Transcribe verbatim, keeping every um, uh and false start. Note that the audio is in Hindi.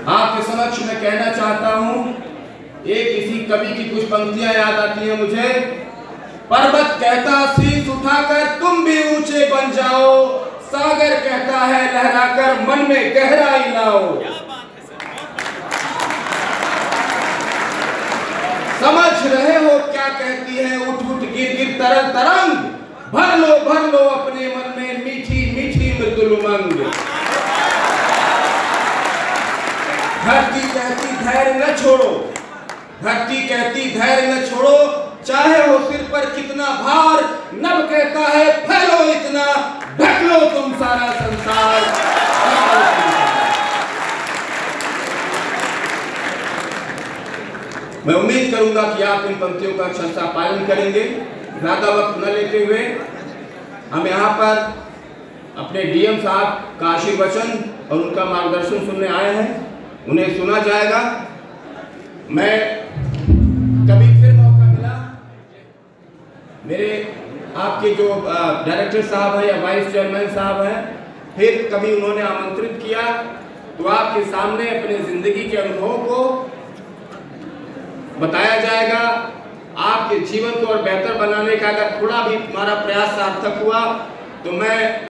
आपके समक्ष मैं कहना चाहता हूं, एक किसी कवि की कुछ पंक्तियां याद आती हैं मुझे। पर्वत कहता शीश उठाकर तुम भी ऊंचे बन जाओ, सागर कहता है लहराकर मन में गहराई लाओ। समझ रहे हो क्या कहती है उठ उठ गिर गिर तरंग तरंग, भर लो भर लो अपने मन में मीठी मीठी मृदुल उमंग। धरती कहती धैर्य न छोड़ो, धरती कहती धैर्य न छोड़ो, चाहे हो सिर पर कितना भार, नभ कहता है फैलो इतना, ढक लो तुम सारा संसार। मैं उम्मीद करूंगा कि आप इन पंक्तियों का अक्षरशः पालन करेंगे। ज्यादा वक्त न लेते हुए हम यहाँ पर अपने डीएम साहब का आशीर्वचन और उनका मार्गदर्शन सुनने आए हैं, उन्हें सुना जाएगा। मैं कभी फिर मौका मिला, मेरे आपके जो डायरेक्टर साहब है या वाइस चेयरमैन साहब हैं, फिर कभी उन्होंने आमंत्रित किया तो आपके सामने अपने जिंदगी के अनुभव को बताया जाएगा। आपके जीवन को और बेहतर बनाने का अगर थोड़ा भी हमारा प्रयास सार्थक हुआ तो मैं